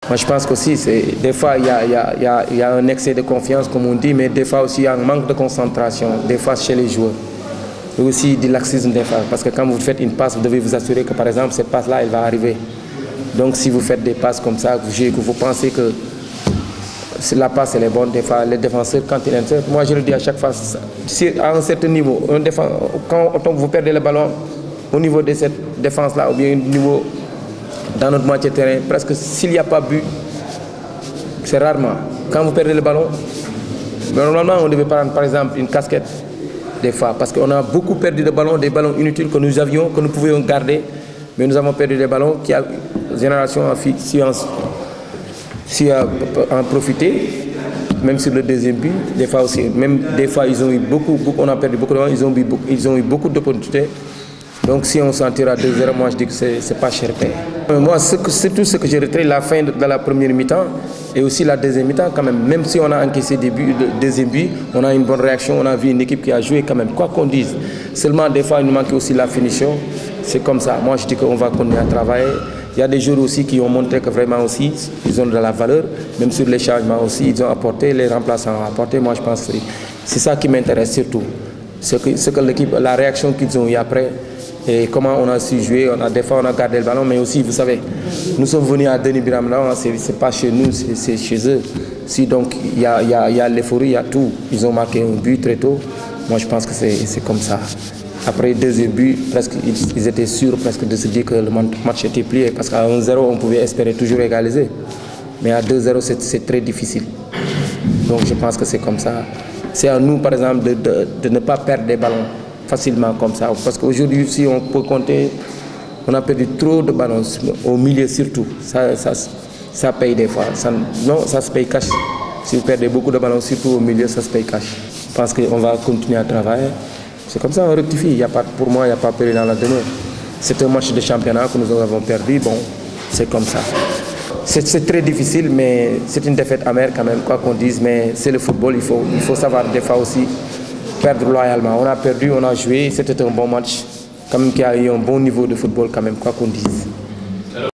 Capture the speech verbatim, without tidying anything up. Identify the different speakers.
Speaker 1: Moi, je pense qu'aussi, des fois, il y a, y, a, y, a, y a un excès de confiance, comme on dit, mais des fois aussi, il y a un manque de concentration, des fois chez les joueurs. Et aussi du laxisme des fois, parce que quand vous faites une passe, vous devez vous assurer que, par exemple, cette passe-là, elle va arriver. Donc, si vous faites des passes comme ça, que vous pensez que la passe, elle est bonne, des fois, les défenseurs, quand ils insèrent, moi, je le dis à chaque fois, si à un certain niveau, un défense, quand vous perdez le ballon, au niveau de cette défense-là, ou bien au niveau dans notre moitié de terrain, presque s'il n'y a pas but, c'est rarement. Quand vous perdez le ballon, normalement on devait prendre par exemple une casquette, des fois, parce qu'on a beaucoup perdu de ballons, des ballons inutiles que nous avions, que nous pouvions garder, mais nous avons perdu des ballons qui a génération a si en, si a en profité, même sur le deuxième but, des fois aussi, même des fois ils ont eu beaucoup, beaucoup on a perdu beaucoup de ballons, ils ont eu beaucoup, ils ont eu beaucoup d'opportunités. Donc si on s'en tire à deux zéro, moi je dis que c'est pas cher payé. Moi, c'est tout ce que j'ai retiré, la fin de, de la première mi-temps et aussi la deuxième mi-temps quand même. Même si on a encaissé des buts, le deuxième but, on a une bonne réaction, on a vu une équipe qui a joué quand même, quoi qu'on dise. Seulement des fois il nous manque aussi la finition, c'est comme ça. Moi je dis qu'on va continuer à travailler. Il y a des joueurs aussi qui ont montré que vraiment aussi, ils ont de la valeur, même sur les changements aussi, ils ont apporté, les remplaçants ont apporté. Moi je pense que c'est ça qui m'intéresse surtout. Ce que, ce que l'équipe, la réaction qu'ils ont eu après, et comment on a su jouer, on a, des fois on a gardé le ballon, mais aussi vous savez, nous sommes venus à Denis Biramna, c'est pas chez nous, c'est chez eux. Si donc il y a, y a, y a l'euphorie, il y a tout, ils ont marqué un but très tôt, moi je pense que c'est comme ça. Après le deuxième but, presque, ils, ils étaient sûrs presque de se dire que le match était plié, parce qu'à un zéro on pouvait espérer toujours égaliser, mais à deux zéro c'est très difficile. Donc je pense que c'est comme ça. C'est à nous par exemple de, de, de ne pas perdre des ballons facilement comme ça, parce qu'aujourd'hui si on peut compter, on a perdu trop de ballons au milieu surtout, ça, ça, ça paye des fois, ça, non ça se paye cash, si vous perdez beaucoup de ballons surtout au milieu ça se paye cash. Je pense qu'on va continuer à travailler, c'est comme ça on rectifie, il y a pas, pour moi il n'y a pas péril dans la demeure. C'est un match de championnat que nous avons perdu, bon c'est comme ça. C'est très difficile, mais c'est une défaite amère quand même, quoi qu'on dise, mais c'est le football, il faut, il faut savoir des fois aussi perdre loyalement. On a perdu, on a joué, c'était un bon match, quand même qui a eu un bon niveau de football quand même, quoi qu'on dise.